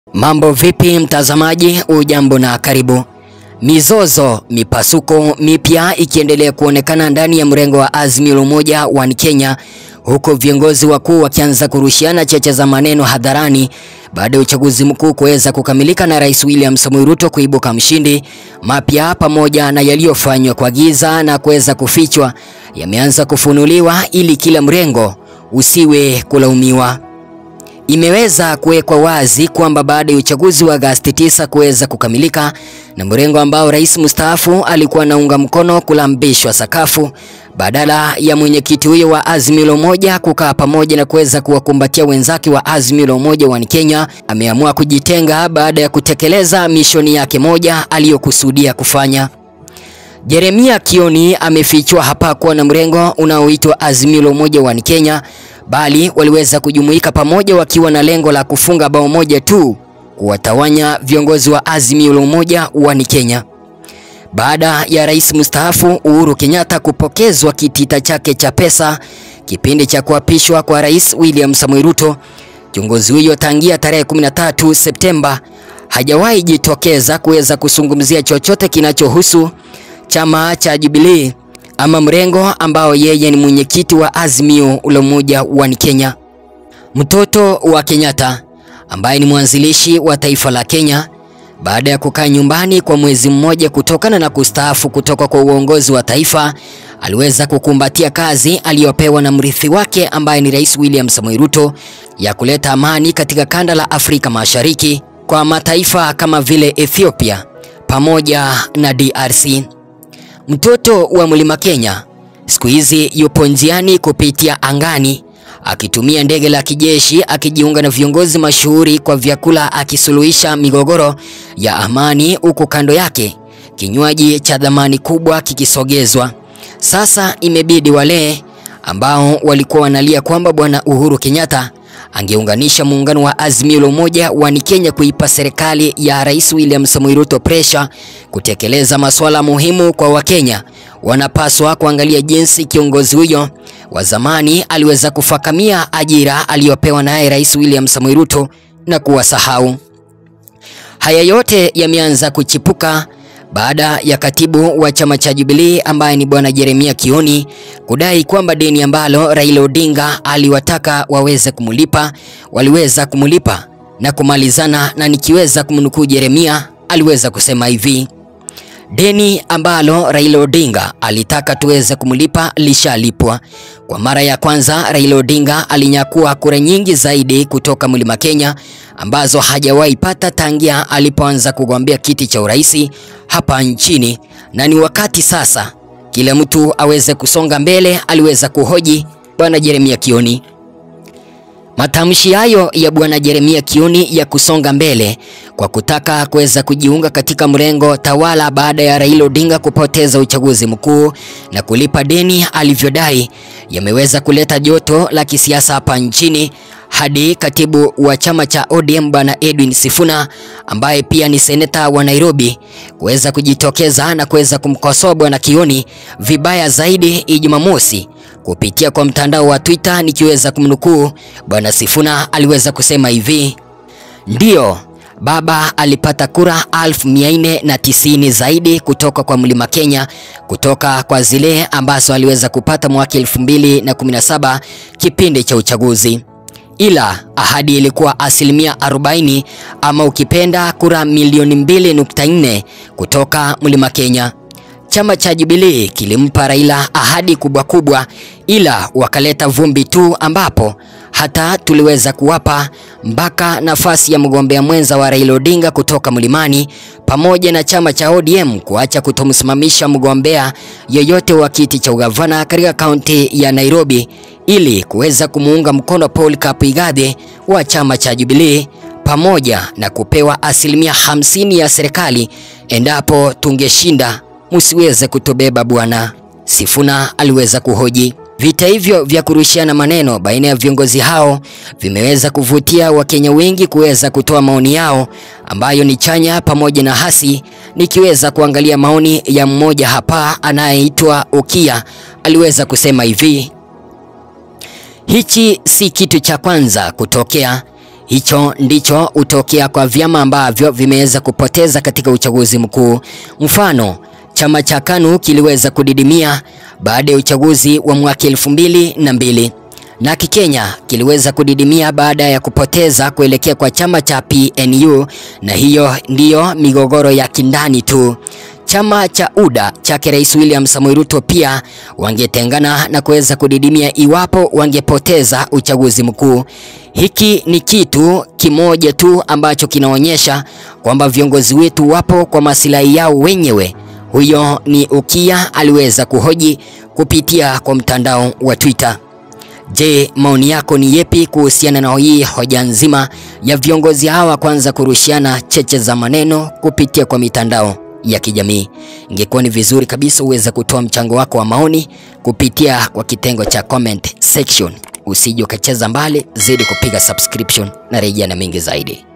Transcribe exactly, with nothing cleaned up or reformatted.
Mambo vipi mtazamaji, ujambo na karibu. Mizozo, mipasuko mipya ikiendelea kuonekana ndani ya mrengo wa Azimio la Umoja wa Kenya, huko viongozi wakuu wakianza kurushiana cheche za maneno hadharani baada ya uchaguzi mkuu kuweza kukamilika na Rais William Samoei Ruto kuibuka mshindi. Mapya pamoja na yaliyofanywa kwa giza na kuweza kufichwa yameanza kufunuliwa ili kila mrengo usiwe kulaumiwa. Imeweza kuwekwa wazi kwamba baada ya uchaguzi wa Agosti tisa kuweza kukamilika na mrengo ambao rais mstaafu alikuwa anaunga mkono kulambishwa sakafu, badala ya mwenyekiti huyo wa Azimio la Umoja kukaa pamoja na kuweza kuwakumbatia wenzake wa Azimio la Umoja wa Kenya, ameamua kujitenga baada ya kutekeleza mishoni yake moja aliyokusudia kufanya. Jeremia Kioni amefichwa hapa kuwa na mrengo unaoitwa Azimio la Umoja wa Kenya, bali waliweza kujumuika pamoja wakiwa na lengo la kufunga bao moja tu, kuwatawanya viongozi wa Azimio la Umoja wa Kenya. Baada ya rais mstaafu Uhuru Kenyatta kupokezwa kitita chake cha pesa kipindi cha kuapishwa kwa Rais William Samoei Ruto, kiongozi huyo tangia tarehe kumi na tatu Septemba hajawahi jitokeza kuweza kuzungumzia chochote kinachohusu chama cha Jubilee ama mrengo ambao yeye ni mwenyekiti wa Azimio la Umoja wa Kenya. Mtoto wa Kenyatta ambaye ni mwanzilishi wa taifa la Kenya, baada ya kukaa nyumbani kwa mwezi mmoja kutokana na kustaafu kutoka kwa uongozi wa taifa, aliweza kukumbatia kazi aliyopewa na mrithi wake ambaye ni Rais William Samoei Ruto ya kuleta amani katika kanda la Afrika Mashariki kwa mataifa kama vile Ethiopia pamoja na D R C. Mtoto wa Mlima Kenya siku hizi yupo njiani kupitia angani akitumia ndege la kijeshi, akijiunga na viongozi mashuhuri kwa vyakula, akisuluhisha migogoro ya amani, huko kando yake kinywaji cha dhamani kubwa kikisogezwa. Sasa imebidi wale ambao walikuwa wanalia kwamba bwana Uhuru Kenyatta angeunganisha muungano wa Azimio la Umoja wa Kenya kuipa serikali ya Rais William Samoei Ruto pressure kutekeleza masuala muhimu kwa Wakenya, wanapaswa kuangalia jinsi kiongozi huyo wa zamani aliweza kufakamia ajira aliyopewa naye Rais William Samoei Ruto na kuwasahau. Haya yote yameanza kuchipuka baada ya katibu wa chama cha Jubilee ambaye ni bwana Jeremia Kioni kudai kwamba deni ambalo Raila Odinga aliwataka waweze kumulipa waliweza kumulipa na kumalizana, na nikiweza kumnukuu Jeremia aliweza kusema hivi: deni ambalo Raila Odinga alitaka tuweze kumulipa lishalipwa. Kwa mara ya kwanza Raila Odinga alinyakua kura nyingi zaidi kutoka Mlima Kenya ambazo hajawahi pata tangia alipoanza kugombea kiti cha urais hapa nchini, na ni wakati sasa kila mtu aweze kusonga mbele, aliweza kuhoji bwana Jeremia Kioni. Matamshi hayo ya bwana Jeremia Kioni ya kusonga mbele kwa kutaka kuweza kujiunga katika mrengo tawala baada ya Raila Odinga kupoteza uchaguzi mkuu na kulipa deni alivyodai yameweza kuleta joto la kisiasa hapa nchini, hadi katibu wa chama cha O D M bwana Edwin Sifuna ambaye pia ni seneta wa Nairobi kuweza kujitokeza na kuweza kumkosoa bwana Kioni vibaya zaidi Ijumaa mosi kupitia kwa mtandao wa Twitter. Nikiweza kumnukuu, bwana Sifuna aliweza kusema hivi: ndio, baba alipata kura elfu mia nne na tisini zaidi kutoka kwa Mlima Kenya, kutoka kwa zile ambazo aliweza kupata mwaka elfu mbili na kumi na saba kipindi cha uchaguzi, ila ahadi ilikuwa asilimia arobaini ama ukipenda kura milioni mbili nukta nne kutoka Mlima Kenya. Chama cha Jubilee kilimpa Raila ahadi kubwa kubwa, ila wakaleta vumbi tu, ambapo hata tuliweza kuwapa mpaka nafasi ya mgombea mwenza wa Raila Odinga kutoka Mlimani, pamoja na chama cha O D M kuacha kutomsimamisha mgombea yoyote wa kiti cha ugavana katika kaunti ya Nairobi ili kuweza kumuunga mkono Paul Kapigadhe wa chama cha Jubilee, pamoja na kupewa asilimia hamsini ya serikali endapo tungeshinda, msiweze kutobeba bwana. Sifuna aliweza kuhoji. Vita hivyo vya kurushiana maneno baina ya viongozi hao vimeweza kuvutia Wakenya wengi kuweza kutoa maoni yao ambayo ni chanya pamoja na hasi. Nikiweza kuangalia maoni ya mmoja hapa anayeitwa Okia, aliweza kusema hivi: hichi si kitu cha kwanza kutokea, Hicho ndicho hutokea kwa vyama ambavyo vimeweza kupoteza katika uchaguzi mkuu. Mfano, chama cha KANU kiliweza kudidimia baada ya uchaguzi wa mwaka elfu mbili na mbili. Na Kikenya kiliweza kudidimia baada ya kupoteza kuelekea kwa chama cha P N U, na hiyo ndiyo migogoro ya kindani tu. Chama cha U D A chake Rais William Samoei Ruto pia wangetengana na kuweza kudidimia iwapo wangepoteza uchaguzi mkuu. Hiki ni kitu kimoja tu ambacho kinaonyesha kwamba viongozi wetu wapo kwa maslahi yao wenyewe. Huyo ni Ukia aliweza kuhoji kupitia kwa mtandao wa Twitter. Je, maoni yako ni yepi kuhusiana na hii hoja nzima ya viongozi hawa kwanza kurushiana cheche za maneno kupitia kwa mitandao ya kijamii? Ingekuwa ni vizuri kabisa uweze kutoa mchango wako wa maoni kupitia kwa kitengo cha comment section. Usije ukacheza mbali, zidi kupiga subscription na rejea na mengi zaidi.